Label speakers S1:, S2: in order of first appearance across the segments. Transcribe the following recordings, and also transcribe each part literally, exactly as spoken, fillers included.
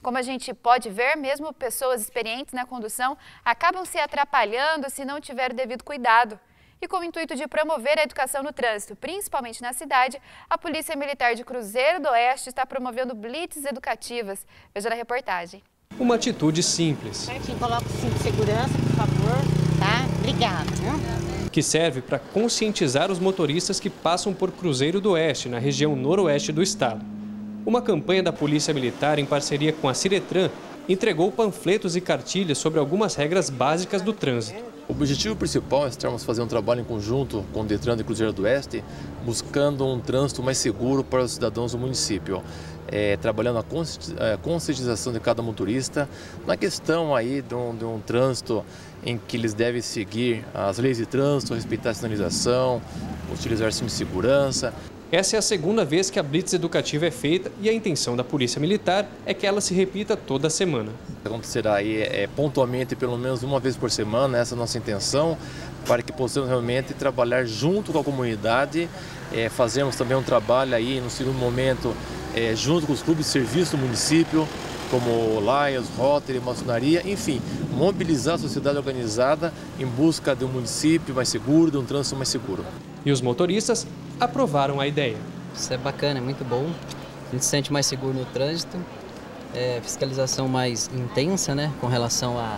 S1: Como a gente pode ver, mesmo pessoas experientes na condução acabam se atrapalhando se não tiver o devido cuidado. E com o intuito de promover a educação no trânsito, principalmente na cidade, a Polícia Militar de Cruzeiro do Oeste está promovendo blitz educativas. Veja na reportagem.
S2: Uma atitude simples.
S3: Coloca o cinto de segurança, por favor, tá? Obrigado. Né?
S2: Que serve para conscientizar os motoristas que passam por Cruzeiro do Oeste, na região noroeste do estado. Uma campanha da Polícia Militar, em parceria com a Ciretran, entregou panfletos e cartilhas sobre algumas regras básicas do trânsito.
S4: O objetivo principal é estarmos fazendo um trabalho em conjunto com o Detran de Cruzeiro do Oeste, buscando um trânsito mais seguro para os cidadãos do município. É, trabalhando a conscientização de cada motorista na questão aí de um, de um trânsito em que eles devem seguir as leis de trânsito, respeitar a sinalização, utilizar cinto de segurança.
S2: Essa é a segunda vez que a blitz educativa é feita e a intenção da Polícia Militar é que ela se repita toda semana.
S4: Acontecerá aí é, pontualmente pelo menos uma vez por semana, essa é a nossa intenção, para que possamos realmente trabalhar junto com a comunidade. É, fazemos também um trabalho aí no segundo momento é, junto com os clubes de serviço do município, como Lions, Rotary, Maçonaria, enfim, mobilizar a sociedade organizada em busca de um município mais seguro, de um trânsito mais seguro.
S2: E os motoristas aprovaram a ideia.
S5: Isso é bacana, é muito bom. A gente se sente mais seguro no trânsito, é, fiscalização mais intensa, né, com relação a,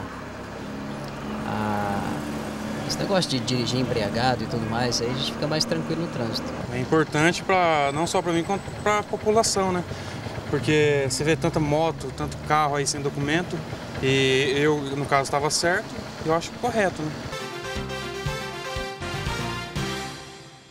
S5: a esse negócio de dirigir embriagado e tudo mais, aí a gente fica mais tranquilo no trânsito.
S6: É importante pra, não só para mim, quanto para a população, né? Porque você vê tanta moto, tanto carro aí sem documento, e eu, no caso, estava certo, eu acho correto, né?